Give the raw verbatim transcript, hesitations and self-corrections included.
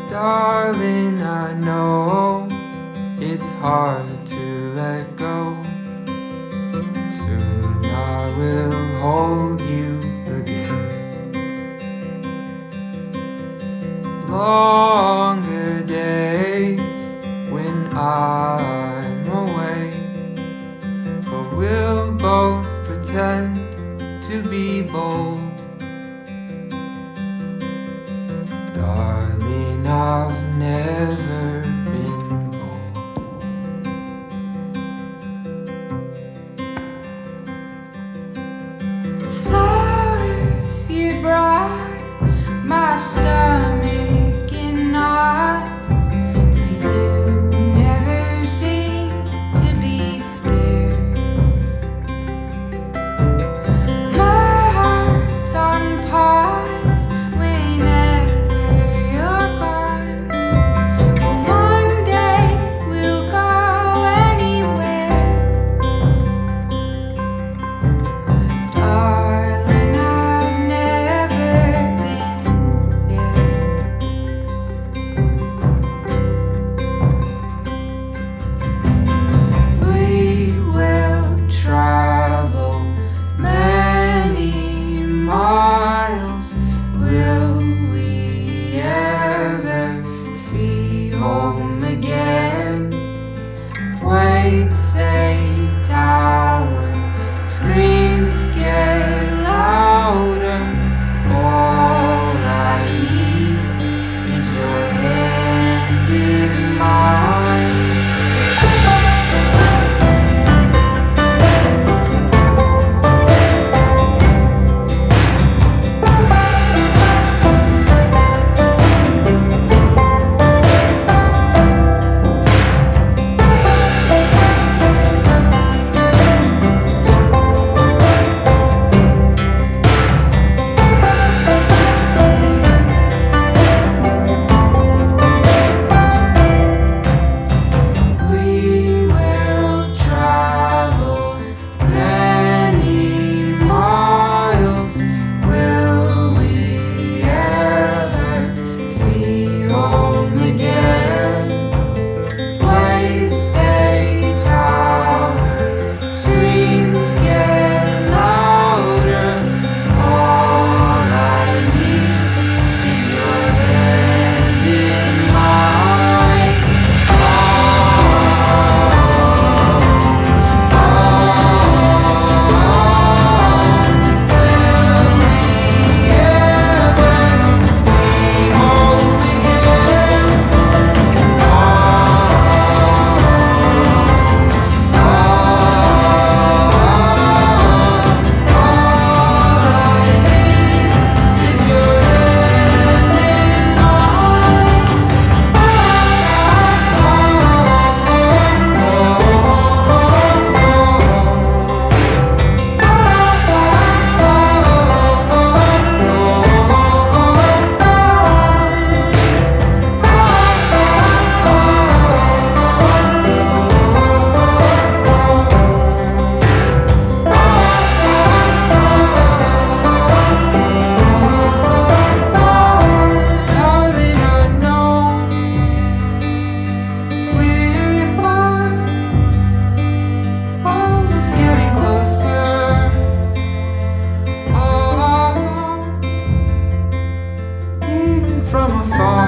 Darling, I know it's hard to let go. Soon I will hold you again. Longer days when I'm away, but we'll both pretend to be bold. Darling, I've never been bold. Flowers you brought, my stomach in knots. You never seem to be scared. My heart's on pause whenever you're gone. But one day we'll go anywhere. Darling, I've never been there. We will travel many miles. Will we ever see home again? Waves they tower, screams get louder. All I need is your hand in mine. We will travel many miles. Will we ever see home again? Waves they tower, screams get louder. All I need is your hand in mine. Darling, I know we are always getting closer. Oh, even from afar.